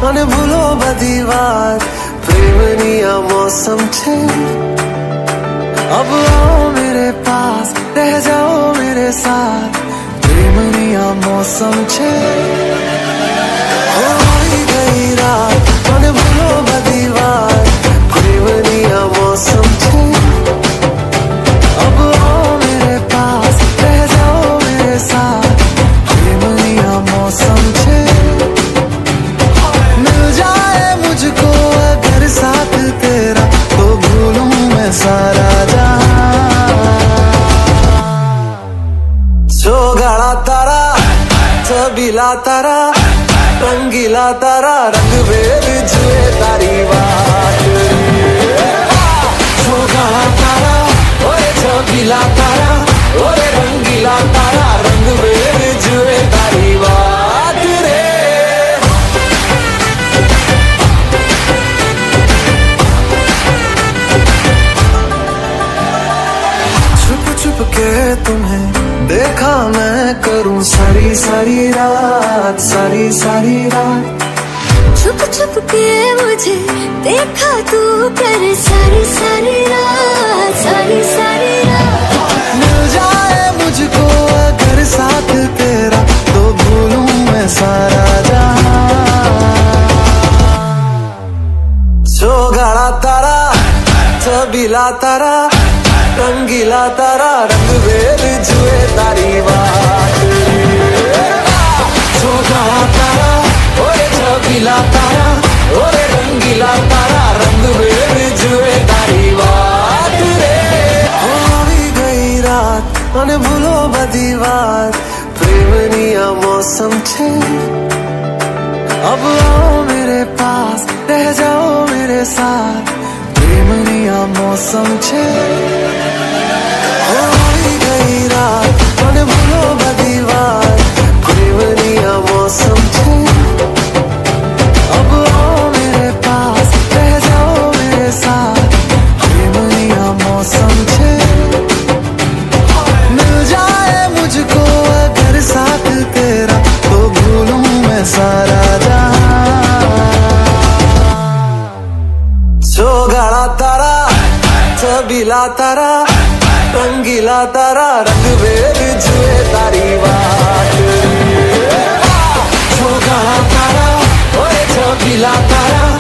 અને ભૂલો બધી વાત પ્રેમની આ मौसम છે अब आओ मेरे पास रह जाओ मेरे साथ प्रेमनी आ मौसम छे होई गई रात मन भूलो बधी बात प्रेमनी आ मौसम छे अब आओ मेरे पास रह जाओ मेरे साथ प्रेमनी आ मौसम छे मिल जाए मुझको अगर साथ तेरा तो भूलूं मैं सारा गाड़ा तारा छबीला तारा रंगीला तारा रंग बेर जुए तारी बात गाड़ा तारा ओए छबीला तारा ओए रंगीला तारा रंग बेर जुए तारी बात रे छुप छुप के तुम्हें देखा मैं करूं सारी सारी रात सारी सारी रात छुप छुप के मुझे देखा तू कर सारी सारी रात मिल जाए मुझको अगर साथ तेरा तो भूलूं मैं सारा जहां जो गाड़ा तारा छबीला तारा रंगीला तारा रंग बेर जुए तारी बात जो गाड़ा तारा ओए छबीला तारा ओए रंगीला तारा रंग बेर जुए तारी बात रे होई गई रात मन भूलो बधी बात प्रेमनी आ मौसम छे अब आओ मेरे पास रह जाओ मेरे साथ प्रेमनी आ मौसम छे होई गई रात मन भूलो बधी बात प्रेमनी आ मौसम छे अब आओ मेरे पास रह जाओ मेरे साथ प्रेमनी आ मौसम छे मिल जाए मुझको अगर साथ तेरा तो भूलूं मैं सारा जहां जो गाड़ा तारा छबीला तारा रंगीला तारा रंग बेर जुए तारी बात जो गाड़ा तारा ओए छबीला तारा